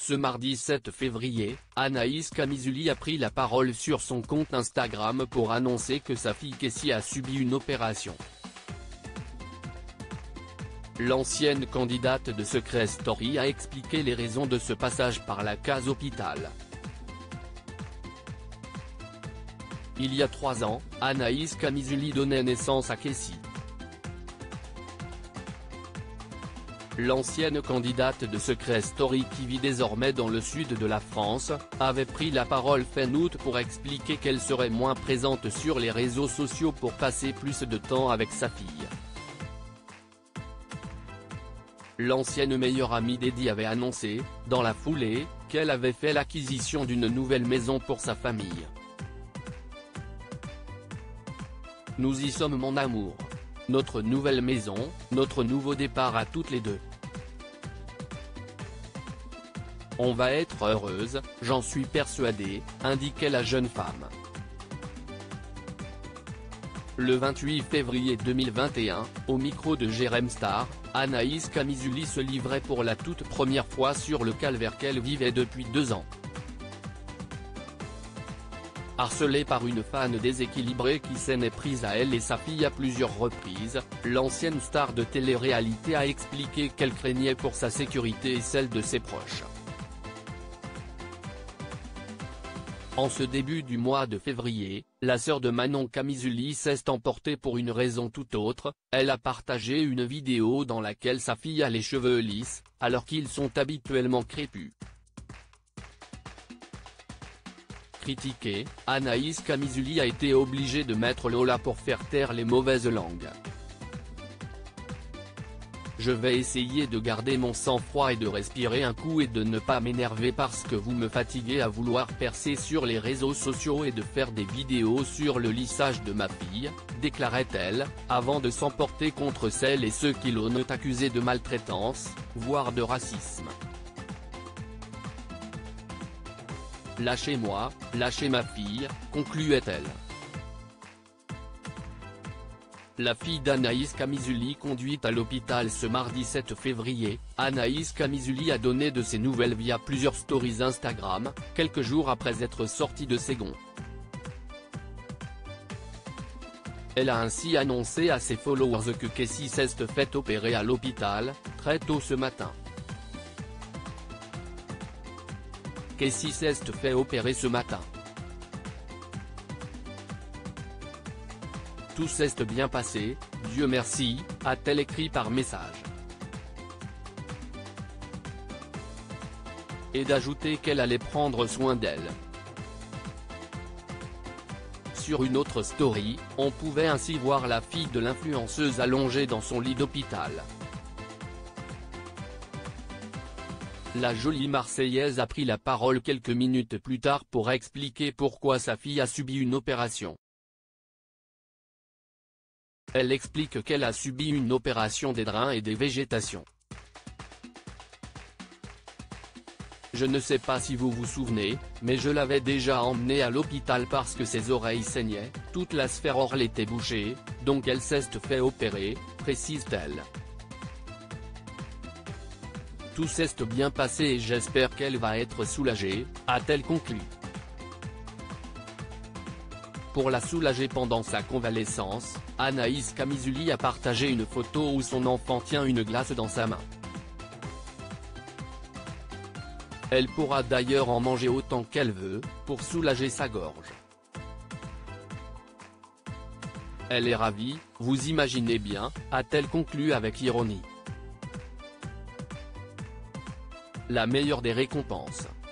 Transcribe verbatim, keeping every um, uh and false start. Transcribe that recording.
Ce mardi sept février, Anaïs Camizuli a pris la parole sur son compte Instagram pour annoncer que sa fille Kessie a subi une opération. L'ancienne candidate de Secret Story a expliqué les raisons de ce passage par la case hôpital. Il y a trois ans, Anaïs Camizuli donnait naissance à Kessie. L'ancienne candidate de Secret Story qui vit désormais dans le sud de la France, avait pris la parole fin août pour expliquer qu'elle serait moins présente sur les réseaux sociaux pour passer plus de temps avec sa fille. L'ancienne meilleure amie d'Eddie avait annoncé, dans la foulée, qu'elle avait fait l'acquisition d'une nouvelle maison pour sa famille. Nous y sommes mon amour. Notre nouvelle maison, notre nouveau départ à toutes les deux. On va être heureuse, j'en suis persuadée, indiquait la jeune femme. Le vingt-huit février deux mille vingt et un, au micro de Jérém Star, Anaïs Camizuli se livrait pour la toute première fois sur le calvaire qu'elle vivait depuis deux ans. Harcelée par une fan déséquilibrée qui s'en est prise à elle et sa fille à plusieurs reprises, l'ancienne star de télé-réalité a expliqué qu'elle craignait pour sa sécurité et celle de ses proches. En ce début du mois de février, la sœur de Manon Camizuli s'est emportée pour une raison tout autre, elle a partagé une vidéo dans laquelle sa fille a les cheveux lisses, alors qu'ils sont habituellement crépus. Critiquée, Anaïs Camizuli a été obligée de mettre le holà pour faire taire les mauvaises langues. Je vais essayer de garder mon sang-froid et de respirer un coup et de ne pas m'énerver parce que vous me fatiguez à vouloir percer sur les réseaux sociaux et de faire des vidéos sur le lissage de ma fille, déclarait-elle, avant de s'emporter contre celles et ceux qui l'ont accusée de maltraitance, voire de racisme. Lâchez-moi, lâchez ma fille, concluait-elle. La fille d'Anaïs Camizuli conduite à l'hôpital ce mardi sept février, Anaïs Camizuli a donné de ses nouvelles via plusieurs stories Instagram, quelques jours après être sortie de ses gonds. Elle a ainsi annoncé à ses followers que Kessie s'est fait opérer à l'hôpital, très tôt ce matin. Kessie s'est fait opérer ce matin. Tout s'est bien passé, Dieu merci, a-t-elle écrit par message. Et d'ajouter qu'elle allait prendre soin d'elle. Sur une autre story, on pouvait ainsi voir la fille de l'influenceuse allongée dans son lit d'hôpital. La jolie Marseillaise a pris la parole quelques minutes plus tard pour expliquer pourquoi sa fille a subi une opération. Elle explique qu'elle a subi une opération des drains et des végétations. Je ne sais pas si vous vous souvenez, mais je l'avais déjà emmenée à l'hôpital parce que ses oreilles saignaient, toute la sphère orale était bouchée, donc elle s'est fait opérer, précise-t-elle. Tout s'est bien passé et j'espère qu'elle va être soulagée, a-t-elle conclu. Pour la soulager pendant sa convalescence, Anaïs Camizuli a partagé une photo où son enfant tient une glace dans sa main. Elle pourra d'ailleurs en manger autant qu'elle veut, pour soulager sa gorge. Elle est ravie, vous imaginez bien, a-t-elle conclu avec ironie. La meilleure des récompenses.